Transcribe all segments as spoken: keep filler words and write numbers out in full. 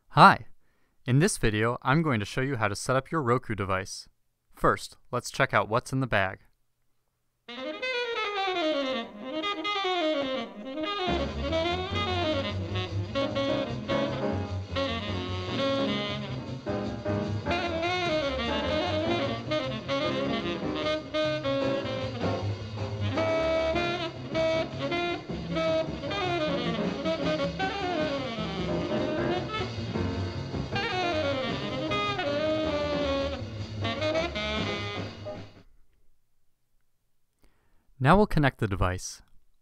Hi! In this video, I'm going to show you how to set up your Roku device. First, let's check out what's in the bag. Now we'll connect the device.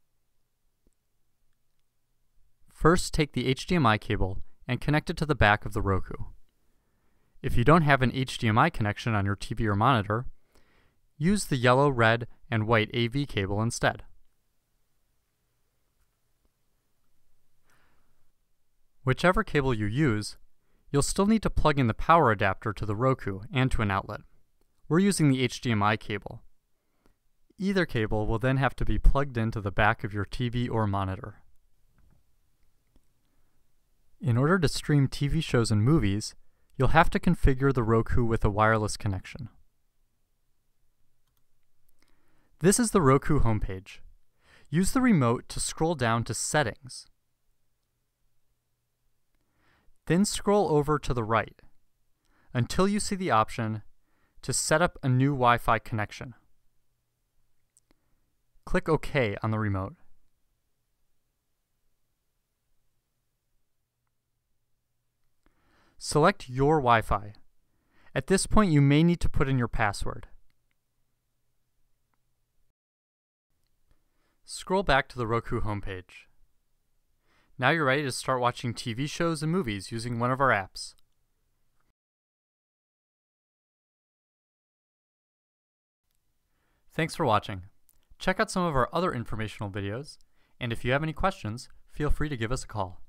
First, take the H D M I cable and connect it to the back of the Roku. If you don't have an H D M I connection on your T V or monitor, use the yellow, red, and white A V cable instead. Whichever cable you use, you'll still need to plug in the power adapter to the Roku and to an outlet. We're using the H D M I cable. Either cable will then have to be plugged into the back of your T V or monitor. In order to stream T V shows and movies, you'll have to configure the Roku with a wireless connection. This is the Roku homepage. Use the remote to scroll down to Settings. Then scroll over to the right until you see the option to set up a new Wi-Fi connection. Click OK on the remote. Select your Wi-Fi. At this point, you may need to put in your password. Scroll back to the Roku homepage. Now you're ready to start watching T V shows and movies using one of our apps. Thanks for watching. Check out some of our other informational videos, and if you have any questions, feel free to give us a call.